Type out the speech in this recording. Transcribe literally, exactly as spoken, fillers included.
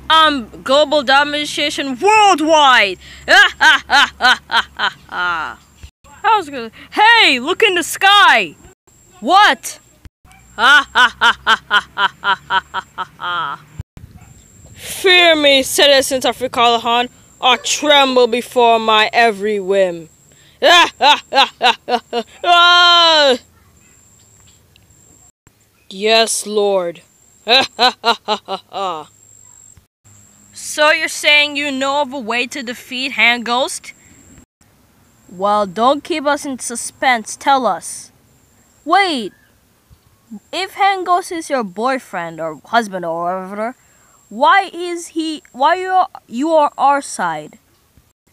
um global domination worldwide. Ah, ha, ha, ha, ha, ha, ha. I was gonna. Hey, look in the sky. What? Ha ha ha ha ha ha ha ha ha. Fear me, citizens of Ricalahan, or tremble before my every whim. Ah ha ha ha ha ha. Ah! Yes, Lord. Ha ha ha ha ha ha. So you're saying you know of a way to defeat Hand Ghost? Well, don't keep us in suspense. Tell us. Wait. If Hand Ghost is your boyfriend or husband or whatever, why is he? Why you are you are our side?